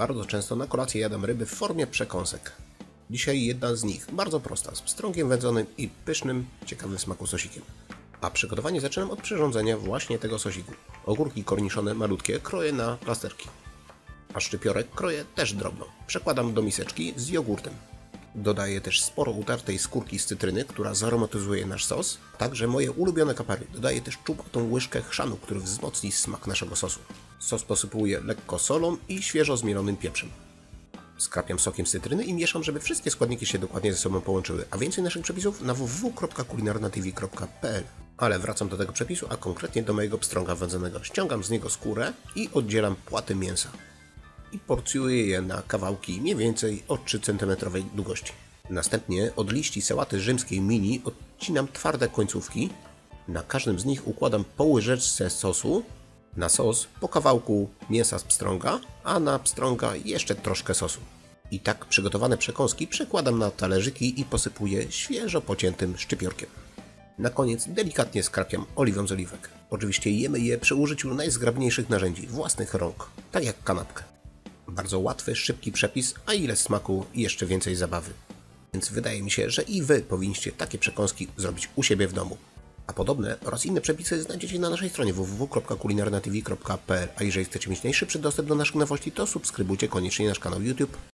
Bardzo często na kolację jadam ryby w formie przekąsek. Dzisiaj jedna z nich, bardzo prosta, z pstrągiem wędzonym i pysznym, ciekawym smaku sosikiem. A przygotowanie zaczynam od przyrządzenia właśnie tego sosiku. Ogórki korniszone malutkie kroję na plasterki. A szczypiorek kroję też drobno. Przekładam do miseczki z jogurtem. Dodaję też sporo utartej skórki z cytryny, która zaromatyzuje nasz sos. Także moje ulubione kapary. Dodaję też czubatą łyżkę chrzanu, który wzmocni smak naszego sosu. Sos posypuję lekko solą i świeżo zmielonym pieprzem. Skrapiam sokiem z cytryny i mieszam, żeby wszystkie składniki się dokładnie ze sobą połączyły. A więcej naszych przepisów na www.kulinarnatv.pl. Ale wracam do tego przepisu, a konkretnie do mojego pstrąga wędzonego. Ściągam z niego skórę i oddzielam płaty mięsa. I porcjuję je na kawałki mniej więcej o 3 cm długości. Następnie od liści sałaty rzymskiej mini odcinam twarde końcówki. Na każdym z nich układam po łyżeczce sosu. Na sos po kawałku mięsa z pstrąga, a na pstrąga jeszcze troszkę sosu. I tak przygotowane przekąski przekładam na talerzyki i posypuję świeżo pociętym szczypiorkiem. Na koniec delikatnie skrapiam oliwą z oliwek. Oczywiście jemy je przy użyciu najzgrabniejszych narzędzi, własnych rąk, tak jak kanapkę. Bardzo łatwy, szybki przepis, a ile smaku i jeszcze więcej zabawy. Więc wydaje mi się, że i Wy powinniście takie przekąski zrobić u siebie w domu. A podobne oraz inne przepisy znajdziecie na naszej stronie www.kulinarnatv.pl. A jeżeli chcecie mieć najszybszy dostęp do naszych nowości, to subskrybujcie koniecznie nasz kanał YouTube.